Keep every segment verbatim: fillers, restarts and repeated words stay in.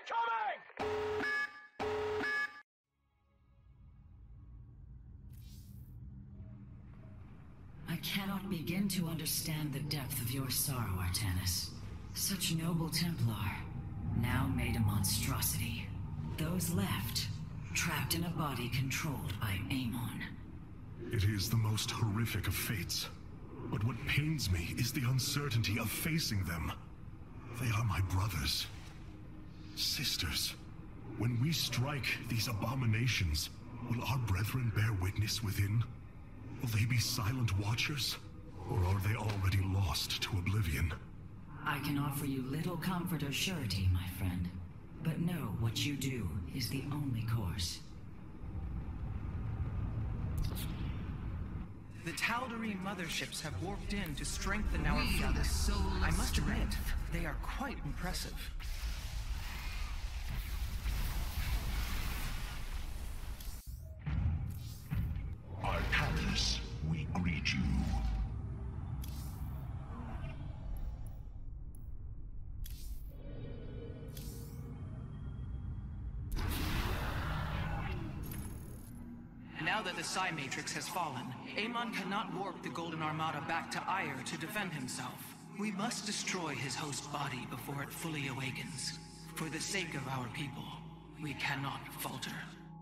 Incoming! I cannot begin to understand the depth of your sorrow, Artanis. Such noble Templar, now made a monstrosity. Those left, trapped in a body controlled by Amon. It is the most horrific of fates. But what pains me is the uncertainty of facing them. They are my brothers. Sisters. When we strike these abominations, will our brethren bear witness within? Will they be silent watchers? Or are they already lost to oblivion? I can offer you little comfort or surety, my friend. But know what you do is the only course. The Tal'Darim motherships have warped in to strengthen our fleet. I must admit, they are quite impressive. Artanis, we greet you. Now that the Psi Matrix has fallen, Amon cannot warp the Golden Armada back to Ire to defend himself. We must destroy his host body before it fully awakens. For the sake of our people, we cannot falter.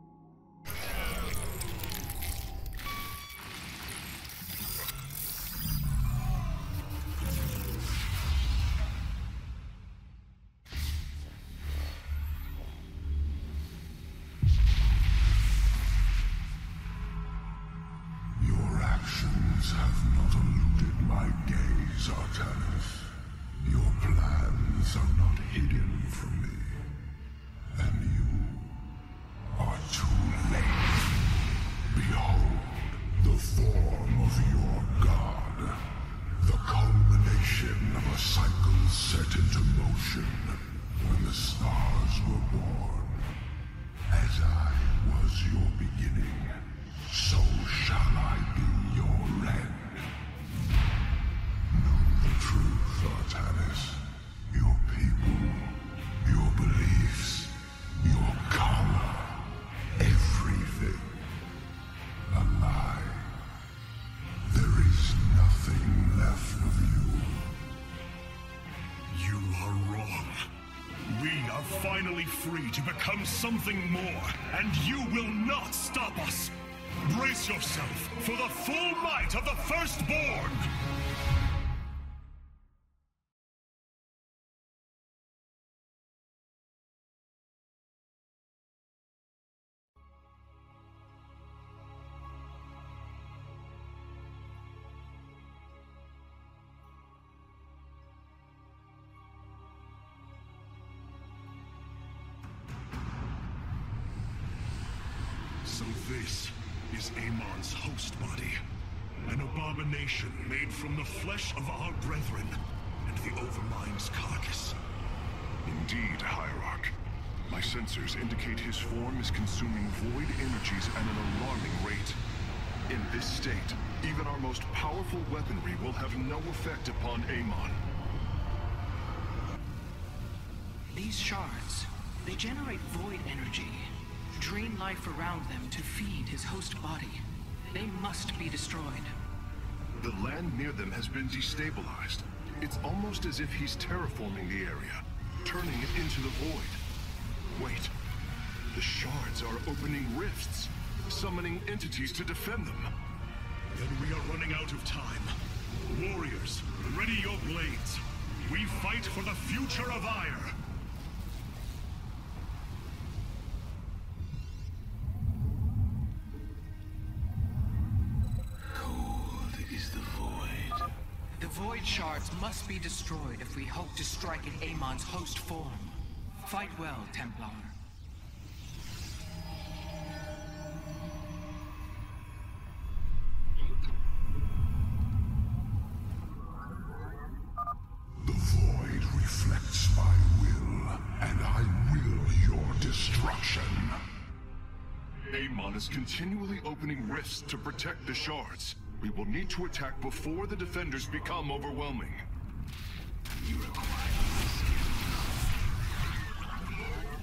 Have not eluded my gaze, Artanis. Your plans are not hidden from me. And you are too late. Behold, the form of your god. The culmination of a cycle set into motion when the stars were born. As I was your beginning, so shall I be your end. Know the truth, Artanis. Your people, your beliefs, your color, everything. A lie. There is nothing left of you. You are wrong. We are finally free to become something more, and you will not stop us. Brace yourself for the full might of the Firstborn! So this is Amon's host body. An abomination made from the flesh of our brethren and the Overmind's carcass. Indeed, Hierarch. My sensors indicate his form is consuming void energies at an alarming rate. In this state, even our most powerful weaponry will have no effect upon Amon. These shards, they generate void energy. Drain life around them to feed his host body. They must be destroyed. The land near them has been destabilized. It's almost as if he's terraforming the area, turning it into the void. Wait, the shards are opening rifts, summoning entities to defend them. Then we are running out of time. Warriors, ready your blades. We fight for the future of Ire. Void shards must be destroyed if we hope to strike at Amon's host form. Fight well, Templar. The void reflects my will, and I will your destruction. Amon is continually opening rifts to protect the shards. We will need to attack before the defenders become overwhelming. You require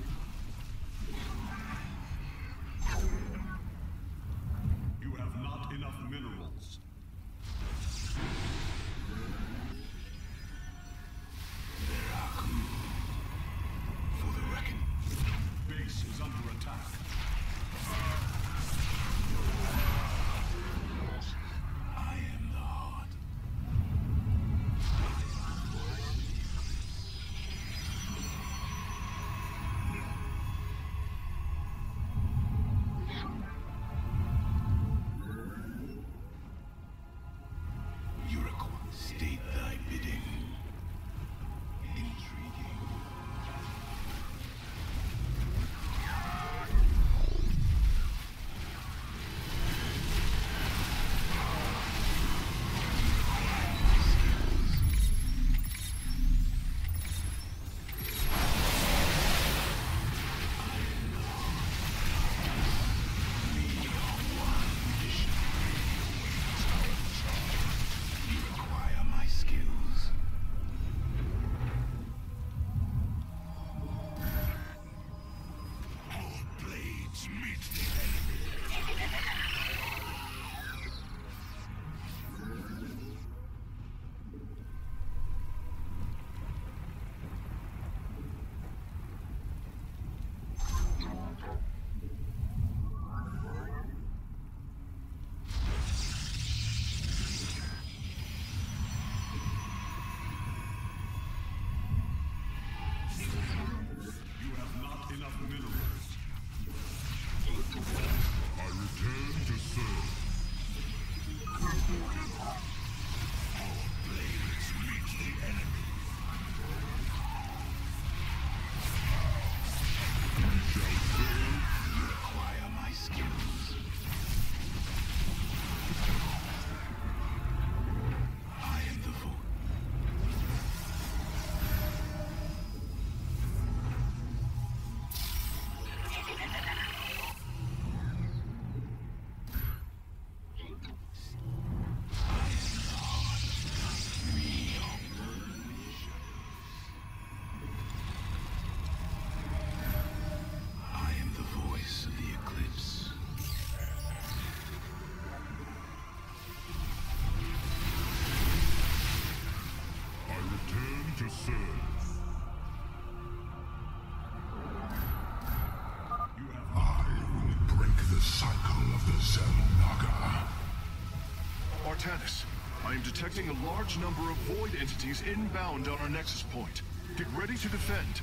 Artanis, I am detecting a large number of void entities inbound on our nexus point. Get ready to defend.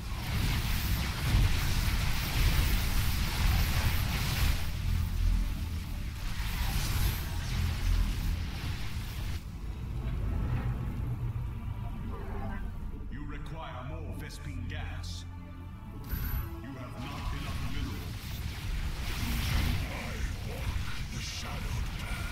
You require more Vespine gas. You have not enough minerals. I walk the shadowed path.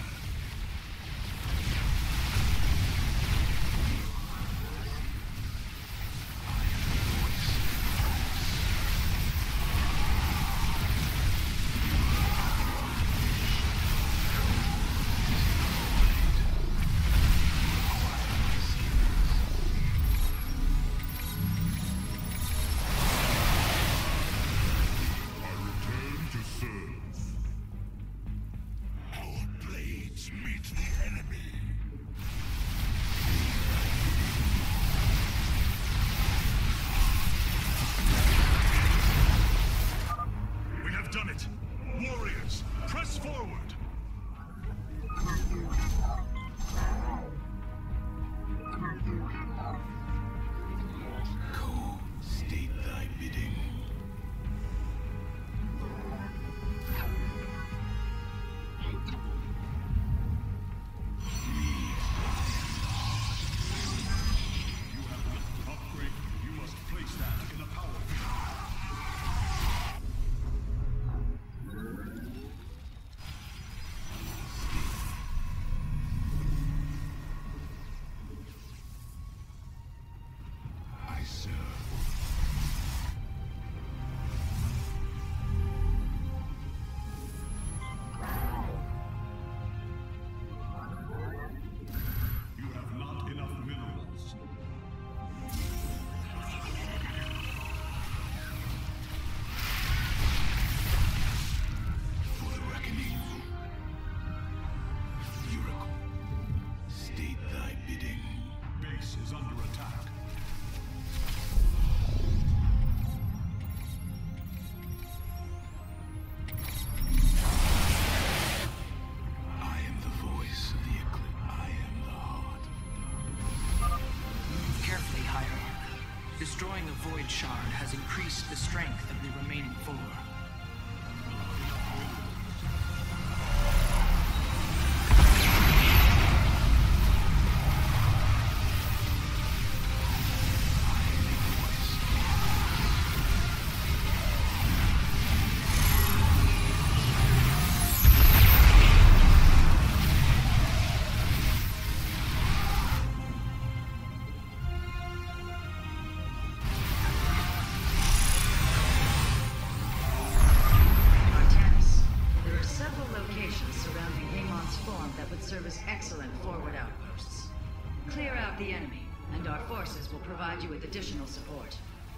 Void Shard has increased the strength of the remaining four. The enemy, and our forces will provide you with additional support.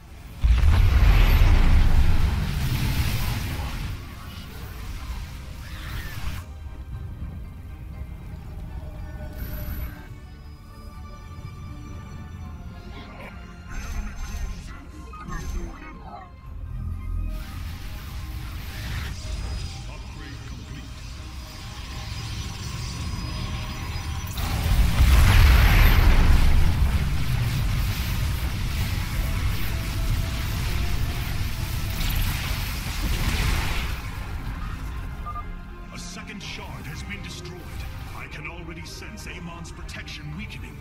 Shard has been destroyed. I can already sense Amon's protection weakening.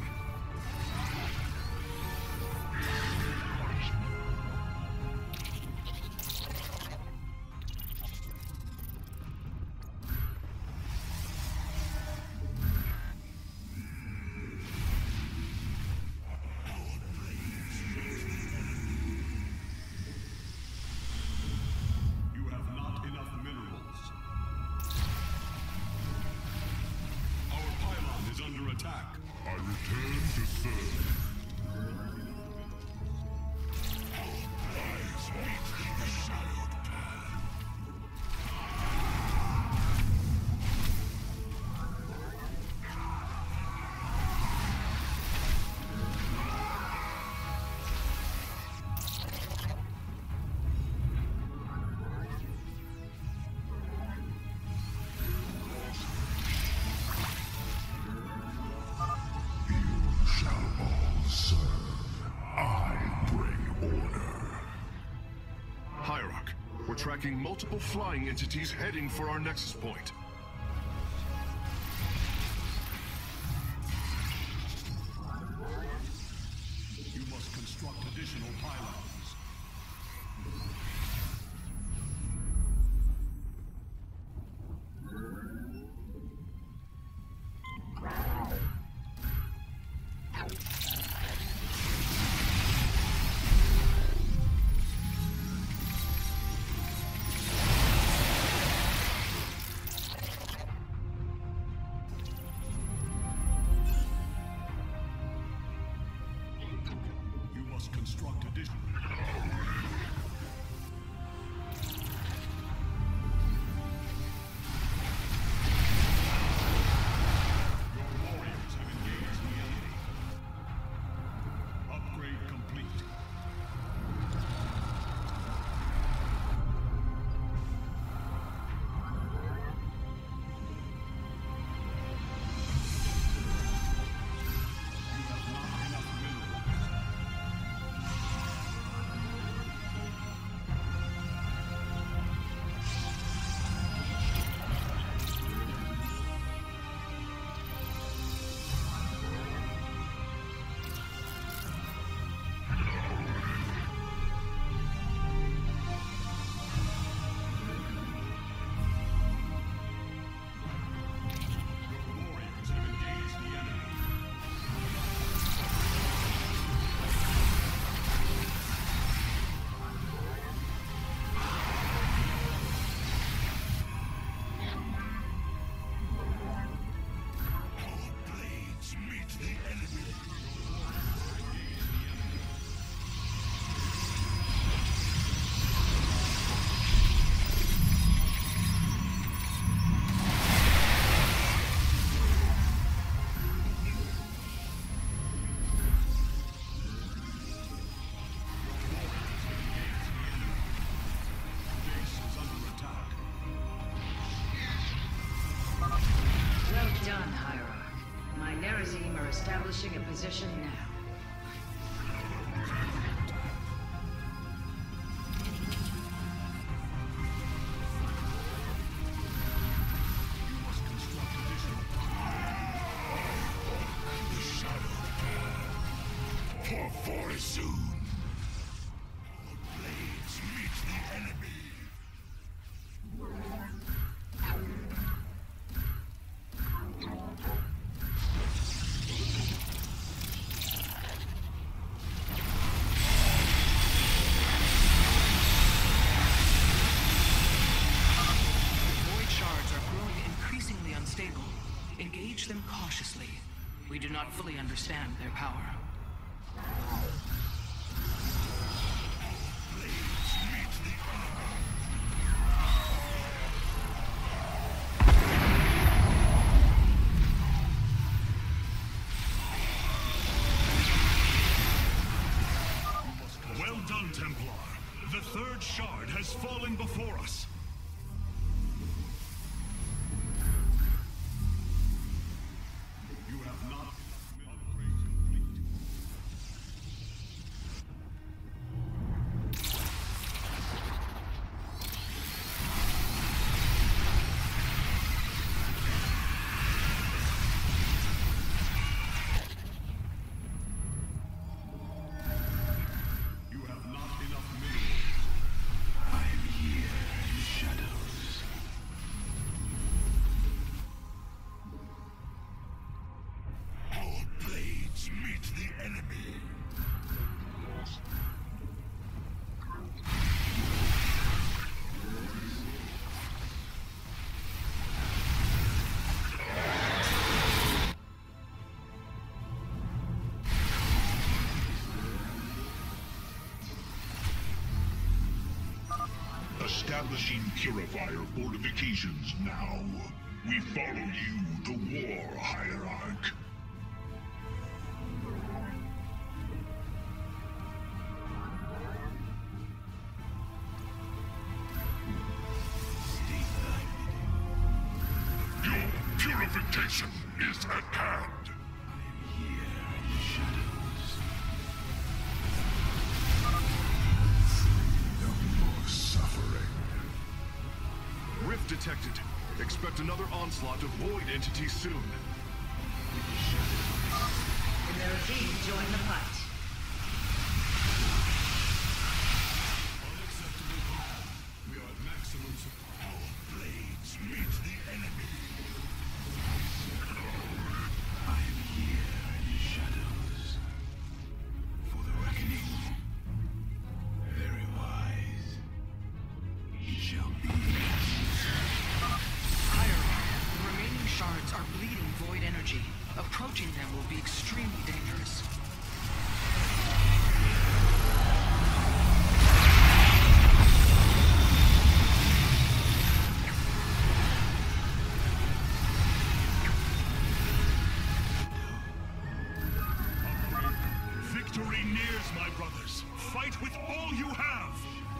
I return to serve. Eyes meet the shadowed path. We're tracking multiple flying entities heading for our nexus point. You must construct additional pylons. Construct additional. Your warriors have engaged the enemy. Upgrade complete. Establishing a position now. cautiously. We do not fully understand their power. Well done, Templar. The third shard has fallen before us. You have not upgrade complete. You have not enough minerals. I am here in the shadows. Our blades meet the enemy. Establishing purifier fortifications now. We follow you to war, Hierarch. Your purification is at hand. No more suffering. Rift detected. Expect another onslaught of void entities soon. The team join the fight. We are at maximum support. Our blades meet the enemy. I am here in the shadows. For the reckoning. Very wise. It shall be. Hierarch, the remaining shards are bleeding void energy. Approaching them will be extremely dangerous. Victory nears, my brothers. Fight with all you have.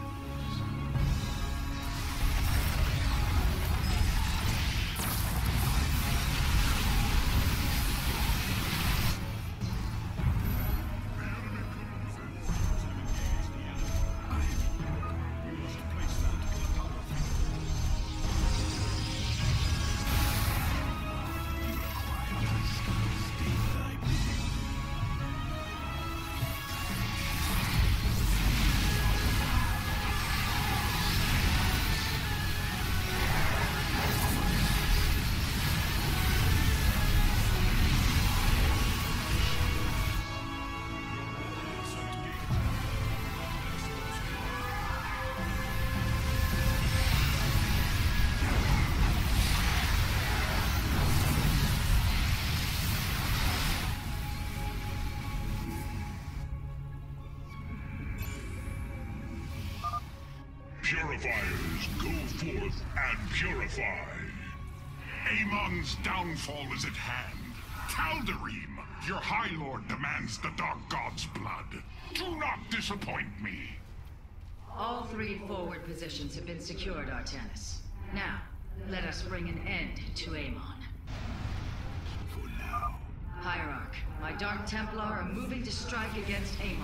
Purifiers, go forth and purify. Amon's downfall is at hand. Tal'Darim, your High Lord demands the Dark God's blood. Do not disappoint me. All three forward positions have been secured, Artanis. Now, let us bring an end to Amon. For now. Hierarch, my Dark Templar are moving to strike against Amon.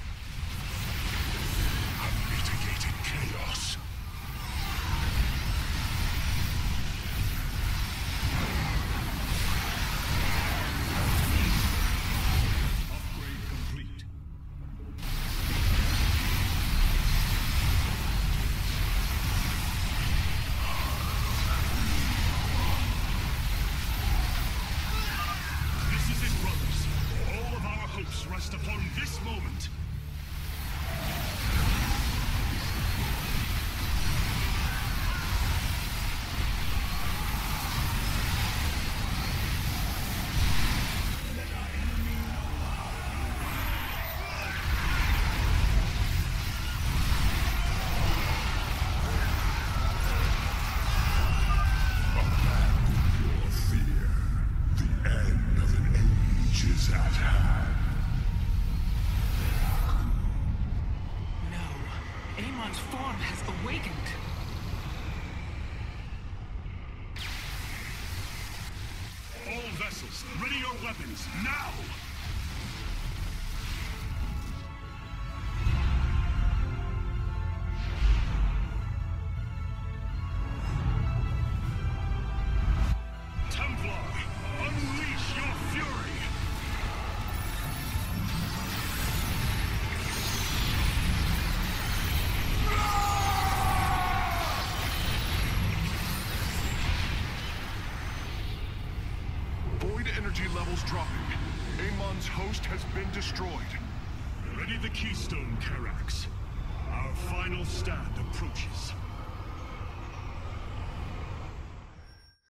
Unmitigated chaos. Upgrade complete. This is it, brothers. All of our hopes rest upon this moment. Amon's form has awakened. All vessels, ready your weapons, now! Templar, unleash your fury! Void energy levels dropping. Amon's host has been destroyed. Ready the keystone, Karax. Our final stand approaches.